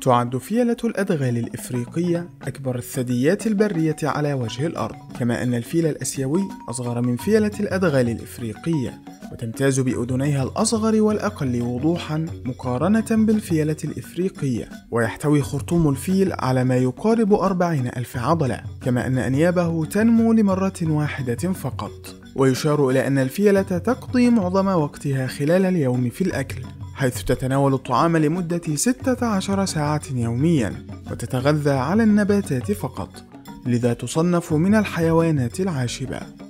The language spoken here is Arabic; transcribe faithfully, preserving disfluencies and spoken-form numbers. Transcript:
تعد فيلة الأدغال الإفريقية أكبر الثدييات البرية على وجه الأرض، كما أن الفيل الآسيوي أصغر من فيلة الأدغال الإفريقية، وتمتاز بأذنيها الأصغر والأقل وضوحا مقارنة بالفيلة الإفريقية. ويحتوي خرطوم الفيل على ما يقارب أربعين ألف عضلة، كما أن أنيابه تنمو لمرة واحدة فقط. ويشار إلى أن الفيلة تقضي معظم وقتها خلال اليوم في الأكل، حيث تتناول الطعام لمدة ستة عشر ساعة يوميا، وتتغذى على النباتات فقط، لذا تصنف من الحيوانات العاشبة.